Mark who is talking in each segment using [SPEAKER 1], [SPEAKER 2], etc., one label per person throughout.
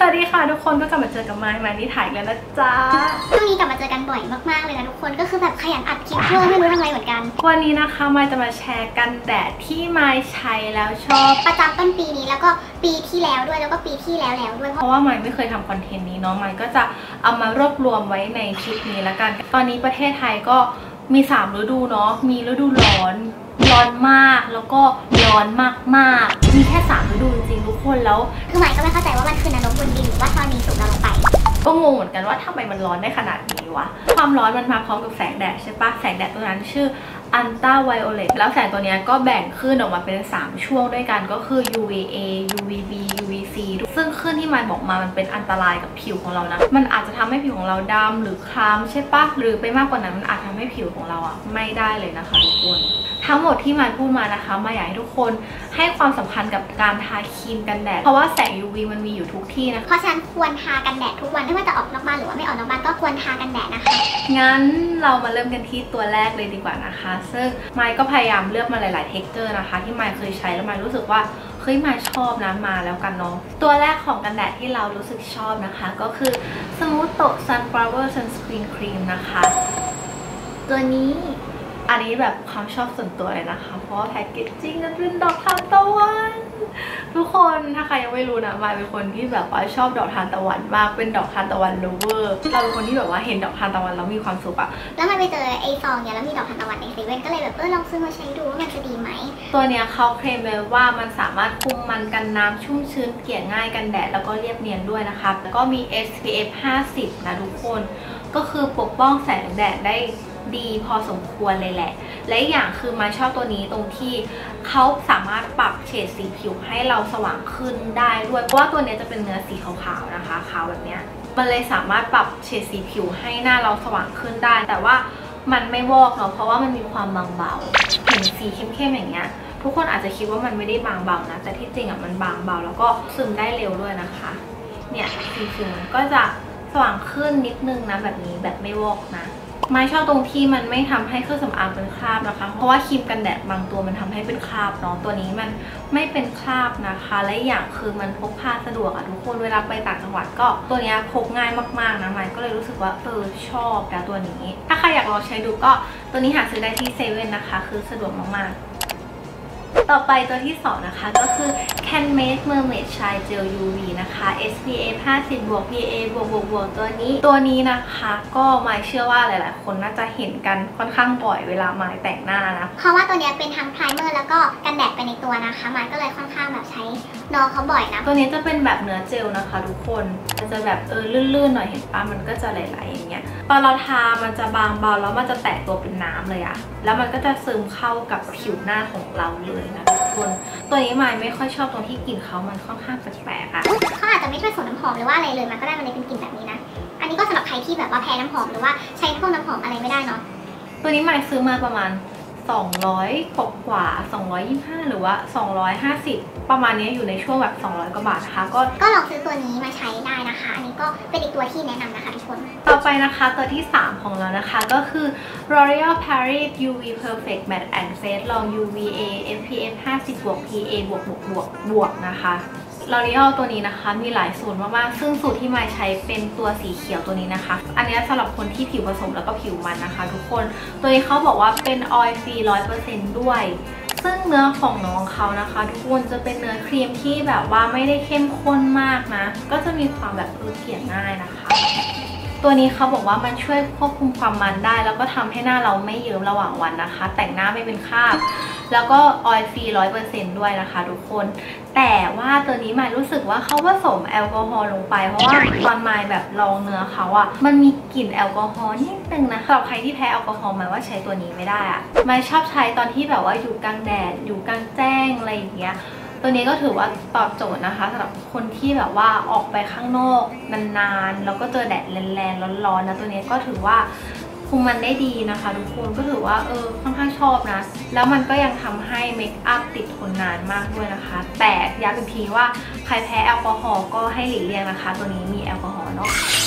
[SPEAKER 1] วัสดีค่ะทุกคนก็กลับมาเจอกับไมค์นี่ถ่ายแล้วนะจ๊ะ
[SPEAKER 2] ช่วงนี้กลับมาเจอกันบ่อยมากๆเลยนะทุกคนก็คือแบบขยันอัดคลิปเพื่อไม่รู้ทำไมเหมือนกัน
[SPEAKER 1] วันนี้นะคะไมค์จะมาแชร์กันแดดที่ไมค์ใช้แล้วชอบ
[SPEAKER 2] ประจำต้นปีนี้แล้วก็ปีที่แล้วด้วยแล้วก็ปีที่แล้วด้วย
[SPEAKER 1] เพราะว่าไมค์ไม่เคยทำคอนเทนต์นี้เนาะไมค์ก็จะเอามารวบรวมไว้ในคลิปนี้แล้วกันตอนนี้ประเทศไทยก็มี3ฤดูเนาะมีฤดูร้อนมากแล้วก็ร้อนมากมีแค่3ฤดูจริงๆทุกคนแล้ว
[SPEAKER 2] คือไมค์ก็ไม่เข้าใจว่ามันคือนรกบนดินหรือว่าธรณีสูงเราลงไป
[SPEAKER 1] ก็งงเหมือนกันว่าทำไมมันร้อนได้ขนาดนี้วะความร้อนมันมาพร้อมกับแสงแดดใช่ปะแสงแดดตัวนั้นชื่ออัลตราไวโอเลตแล้วแสงตัวนี้ก็แบ่งคลื่นออกมาเป็น3ช่วงด้วยกันก็คือ UVA UVB UVC ซึ่งคลื่นที่มันบอกมามันเป็นอันตรายกับผิวของเรานะมันอาจจะทำให้ผิวของเราดำหรือคล้ำใช่ปะหรือไปมากกว่านั้นมันอาจทำให้ผิวของเราไม่ได้เลยนะคะทุกคนทั้งหมดที่มันพูดมานะคะมาอยากให้ทุกคนให้ความสำคัญกับการทาครีมกันแดดเพราะว่าแสง UV มันมีอยู่ทุกที่นะ
[SPEAKER 2] เพราะฉะนั้นควรทากันแดดทุกวันไม่ว่าจะออกนอกบ้านหรือว่าไม่ออกนอกบ้านก็ควรทากันแดดนะคะ
[SPEAKER 1] งั้นเรามาเริ่มกันที่ตัวแรกเลยดีกว่านะคะซึ่งไมค์ก็พยายามเลือกมาหลายๆเท็กเจอร์นะคะที่ไมค์เคยใช้แล้วไมค์รู้สึกว่าเฮ้ยไมค์ชอบนะมาแล้วกันเนาะตัวแรกของกันแดดที่เรารู้สึกชอบนะคะก็คือ Smooth Sunflower Sunscreen Cream นะคะตัวนี้อันนี้แบบความชอบส่วนตัวเลยนะคะเพราะว่าแพคเกจจิ้งมันเป็นดอกทานตะวันทุกคนถ้าใครยังไม่รู้นะมายเป็นคนที่แบบว่าชอบดอกทานตะวันมากเป็นดอกทานตะวันโลเวอร์เราเป็นคนที่แบบว่าเห็นดอกทานตะวันแล้วมีความสุขอะ
[SPEAKER 2] แล้วมันไปเจอไอซองเนี่ยแล้วมีดอกทานตะวันในเซเว่นก็เลยแบบลองซื้อมาใช้ดูว่ามันจะดีไหม
[SPEAKER 1] ตัวเนี้ยเขาเคลมเลยว่ามันสามารถคุมมันกันน้ำชุ่มชื้นเกลี่ยง่ายกันแดดแล้วก็เรียบเนียนด้วยนะคะแล้วก็มี SPF 50นะทุกคนก็คือปกป้องแสงแดดได้ดีพอสมควรเลยแหละและอีกอย่างคือมาชอบตัวนี้ตรงที่เขาสามารถปรับเฉดสีผิวให้เราสว่างขึ้นได้ด้วยเพราะว่าตัวนี้จะเป็นเนื้อสีขาวๆนะคะขาวแบบเนี้ยมันเลยสามารถปรับเฉดสีผิวให้หน้าเราสว่างขึ้นได้แต่ว่ามันไม่วอกเนาะเพราะว่ามันมีความบางเบาเห็นสีเข้มๆอย่างเงี้ยทุกคนอาจจะคิดว่ามันไม่ได้บางเบานะแต่ที่จริงมันบางเบาแล้วก็ซึมได้เร็วด้วยนะคะเนี่ยสีผิวมันก็จะสว่างขึ้นนิดนึงนะแบบนี้แบบไม่วอกนะไม่ชอบตรงที่มันไม่ทำให้เครื่องสำอางเป็นคราบนะคะเพราะว่าครีมกันแดดบางตัวมันทำให้เป็นคราบเนาะตัวนี้มันไม่เป็นคราบนะคะและอย่างคือมันพกพาสะดวกทุกคนเวลาไปต่างจังหวัดก็ตัวนี้พกง่ายมากๆนะไมค์ก็เลยรู้สึกว่าชอบนะตัวนี้ถ้าใครอยากลองใช้ดูก็ตัวนี้หาซื้อได้ที่เซเว่นนะคะคือสะดวกมากๆต่อไปตัวที่2นะคะก็คือ Canmake Mermaid Shine Gel UV นะคะ SPF 50 บวก PA บวกตัวนี้นะคะก็หมายเชื่อว่าหลายๆคนน่าจะเห็นกันค่อนข้างบ่อยเวลาหมายแต่งหน้านะ
[SPEAKER 2] เพราะว่าตัวนี้เป็นทั้งไพรเมอร์แล้วก็กันแดดไปในตัวนะคะหมายก็เลยค่อนข้างแบบใช้น้องเขาบ่อยนะ
[SPEAKER 1] ตัวนี้จะเป็นแบบเนื้อเจลนะคะทุกคนจะแบบลื่นๆหน่อยเห็นปะมันก็จะไหลๆอย่างเงี้ยตอนเราทามันจะบางเบาแล้วมันจะแตกตัวเป็นน้ำเลยอะแล้วมันก็จะซึมเข้ากับผิวหน้าของเราเลยนะทุกคนตัวนี้ไม่ค่อยชอบตรงที่กลิ่นเขามันค่อนข้างแปลกๆอะ
[SPEAKER 2] เขาอาจจะไม่ผสมน้ำหอมหรือว่าอะไรเลยมันก็ได้มันเลยเป็นกลิ่นแบบนี้นะอันนี้ก็สำหรับใครที่แบบว่าแพ้น้ำหอมหรือว่าใช้พวกน้ำหอมอะไรไม่ได้เนาะ
[SPEAKER 1] ตัวนี้ซื้อมาประมาณ200กว่า225หรือว่า250ประมาณนี้อยู่ในช่วงแบบ200กว่าบาทนะคะ
[SPEAKER 2] ก็ลองซื้อตัวนี้มาใช้ได้นะคะอันนี้ก็เป็นอีกตัวที่แนะนำนะคะทุกคน
[SPEAKER 1] ต่อไปนะคะตัวที่3ของเรานะคะก็คือ L'Oreal Paris UV Perfect Matte and Face Long UVA SPF 50 บวก PA บวกนะคะL'Oreal ตัวนี้นะคะมีหลายสูตรมากๆซึ่งสูตรที่ไมค์ใช้เป็นตัวสีเขียวตัวนี้นะคะอันนี้สำหรับคนที่ผิวผสมแล้วก็ผิวมันนะคะทุกคนตัวนี้เขาบอกว่าเป็นออยล์ฟรี 100% ด้วยซึ่งเนื้อของน้องเขานะคะทุกคนจะเป็นเนื้อครีมที่แบบว่าไม่ได้เข้มข้นมากนะก็จะมีความแบบเกลี่ยง่ายนะคะตัวนี้เขาบอกว่ามันช่วยควบคุมความมันได้แล้วก็ทำให้หน้าเราไม่เยิ้มระหว่างวันนะคะแต่งหน้าไม่เป็นคราบแล้วก็ออยล์ฟรี 100% ด้วยนะคะทุกคนแต่ว่าตัวนี้มายรู้สึกว่าเขาผสมแอลกอฮอล์ลงไปเพราะว่าตอนมายแบบลองเนื้อเขาอะมันมีกลิ่นแอลกอฮอล์นิดนึงนะสำหรับใครที่แพ้แอลกอฮอล์หมายว่าใช้ตัวนี้ไม่ได้อะมายชอบใช้ตอนที่แบบว่าอยู่กลางแดดอยู่กลางแจ้งอะไรอย่างเงี้ยตัวนี้ก็ถือว่าตอบโจทย์นะคะสำหรับคนที่แบบว่าออกไปข้างนอกนานๆแล้วก็เจอแดดแรงๆร้อนๆนะตัวนี้ก็ถือว่าคุมมันได้ดีนะคะทุกคนก็ถือว่าค่อนข้างชอบนะแล้วมันก็ยังทำให้เมคอัพติดทนนานมากด้วยนะคะแต่ย้ำอีกทีว่าใครแพ้แอลกอฮอล์ก็ให้หลีกเลี่ยงนะคะตัวนี้มีแอลกอฮอล์เนาะ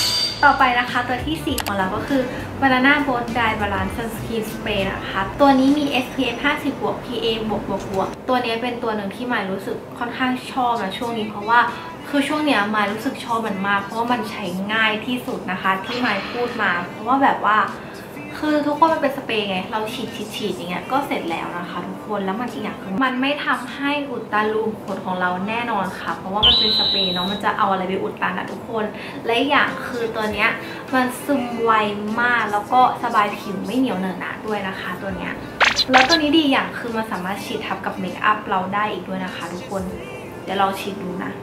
[SPEAKER 1] ต่อไปนะคะตัวที่ 4 ของเราก็คือ Banana Boat Dye Balance Sunscreen Spray นะคะตัวนี้มี SPF 50 บวก PA บวกตัวนี้เป็นตัวหนึ่งที่มายรู้สึกค่อนข้างชอบนะช่วงนี้เพราะว่าคือช่วงเนี้ยมายรู้สึกชอบมันมากเพราะว่ามันใช้ง่ายที่สุดนะคะที่มายพูดมาเพราะว่าแบบว่าคือทุกคนมันเป็นสเปรย์ไงเราฉีดอย่างเงี้ยก็เสร็จแล้วนะคะทุกคนแล้วมันอีกอย่างคือมันไม่ทำให้อุดตันรูขนของเราแน่นอนค่ะเพราะว่ามันเป็นสเปรย์เนาะมันจะเอาอะไรไปอุดตันอะทุกคนและอย่างคือตัวเนี้ยมันซึมไวมากแล้วก็สบายผิวไม่เหนียวเหนอะหนะด้วยนะคะตัวเนี้ยแล้วตัวนี้ดีอย่างคือมันสามารถฉีดทับกับเมคอัพเราได้อีกด้วยนะคะทุกคนเดี๋ยวลองฉีดดูนะ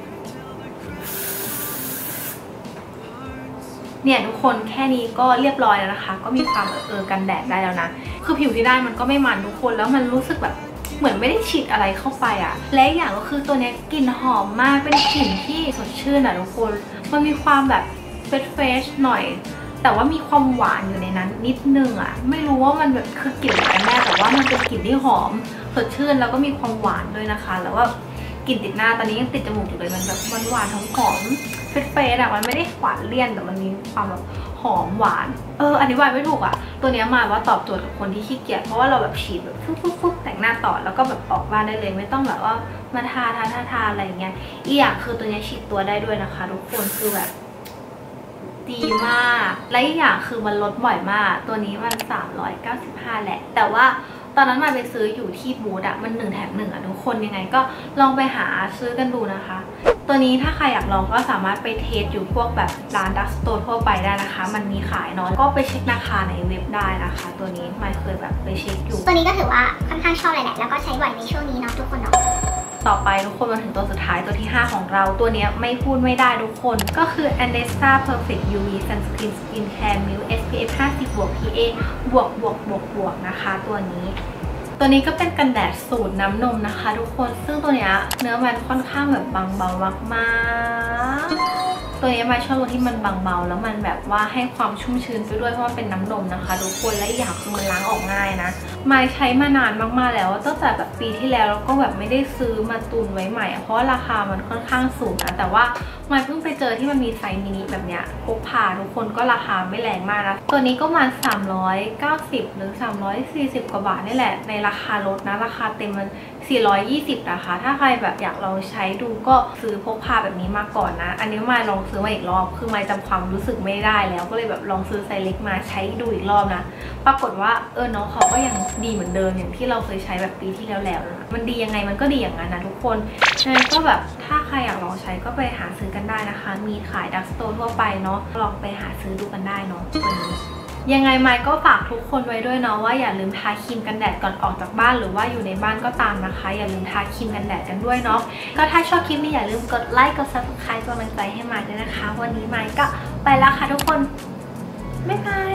[SPEAKER 1] เนี่ยทุกคนแค่นี้ก็เรียบร้อยแล้วนะคะก็มีความกันแดดได้แล้วนะคือผิวที่ได้มันก็ไม่มันทุกคนแล้วมันรู้สึกแบบเหมือนไม่ได้ฉีดอะไรเข้าไปอะและอย่างก็คือตัวนี้กลิ่นหอมมากเป็นกลิ่นที่สดชื่นอะทุกคนมันมีความแบบเฟรชหน่อยแต่ว่ามีความหวานอยู่ในนั้นนิดนึงอะไม่รู้ว่ามันแบบคือกลิ่นอะไรกันแน่แต่ว่ามันเป็นกลิ่นที่หอมสดชื่นแล้วก็มีความหวานด้วยนะคะแล้วว่ากลิ่นติดหน้าตอนนี้ยังติดจมูกอยู่เลยมันแบบหวานหอมเฟรชอะมันไม่ได้หวานเลี่ยนแต่มันมีความแบบหอมหวานอธิบายไม่ถูกอะตัวนี้มาว่าตอบโจทย์กับคนที่ขี้เกียจเพราะว่าเราแบบฉีดแบบฟุ๊บแต่งหน้าต่อแล้วก็แบบออกบ้านได้เลยไม่ต้องแบบว่ามาทาอะไรอย่างเงี้ยอีกอย่างคือตัวนี้ฉีดตัวได้ด้วยนะคะทุกคนคือแบบดีมากและอีกอย่างคือมันลดบ่อยมากตัวนี้มัน395แหละแต่ว่าตอนนั้นมาไปซื้ออยู่ที่บูธอะมัน1 แถม 1อะทุกคนยังไงก็ลองไปหาซื้อกันดูนะคะตัวนี้ถ้าใครอยากลองก็สามารถไปเทสอยู่พวกแบบร้านดักสโตร์ทั่วไปได้นะคะมันมีขายเนาะก็ไปเช็คราคาในเว็บได้นะคะตัวนี้ไม่เคยแบบไปเช็คอยู่
[SPEAKER 2] ตัวนี้ก็ถือว่าค่อนข้างชอบเลยแหละแล้วก็ใช้บ่อยในช่วงนี้เนาะทุกคนเนาะ
[SPEAKER 1] ต่อไปทุกคนมาถึงตัวสุดท้ายตัวที่ 5 ของเราตัวนี้ไม่พูดไม่ได้ทุกคนก็คือ Andessa Perfect UV Sunscreen Skin Care Milk SPF 50 บวก PA บวกนะคะตัวนี้ก็เป็นกันแดดสูตรน้ำนมนะคะทุกคนซึ่งตัวเนี้ยเนื้อมันค่อนข้างแบบบางเบามากๆตัวนี้มาชอบตรงที่มันบางเบาแล้วมันแบบว่าให้ความชุ่มชื้นไปด้วยเพราะว่าเป็นน้ำนมนะคะทุกคนและอย่างคือมันล้างออกง่ายนะมาใช้มานานมากๆแล้วตั้งแต่แบบปีที่แล้วก็แบบไม่ได้ซื้อมาตุนไว้ใหม่เพราะว่าราคามันค่อนข้างสูงนะแต่ว่ามาเพิ่งไปเจอที่มันมีไซส์มินิแบบเนี้ยพกพาทุกคนก็ราคาไม่แรงมากนะตัวนี้ก็มา390หรือ340กว่าบาทนี่แหละในราคาลดนะราคาเต็มมัน420นะคะถ้าใครแบบอยากลองใช้ดูก็ซื้อพกพาแบบนี้มาก่อนนะอันนี้มาลองซื้อมาอีกรอบคือมาจำความรู้สึกไม่ได้แล้วก็เลยแบบลองซื้อไซส์เล็กมาใช้ดูอีกรอบนะปรากฏว่าน้องเขาก็ยังดีเหมือนเดิมอย่างที่เราเคยใช้แบบปีที่แล้วนะมันดียังไงมันก็ดีอย่างนั้นนะทุกคนฉะนั้นก็แบบถ้าใครอยากลองใช้ก็ไปหาซื้อกันได้นะคะมีขายดักสโตร์ทั่วไปเนาะลองไปหาซื้อดูกันได้เนาะตัวนี้ยังไงไมค์ก็ฝากทุกคนไว้ด้วยเนาะว่าอย่าลืมทาครีมกันแดดก่อนออกจากบ้านหรือว่าอยู่ในบ้านก็ตามนะคะอย่าลืมทาครีมกันแดดกันด้วยเนาะก็ถ้าชอบคลิปนี้อย่าลืมกดไลค์กด Subscribe กำลังใจให้ไมค์ด้วยนะคะวันนี้ไมค์ก็ไปแล้วค่ะทุกคนบ๊ายบาย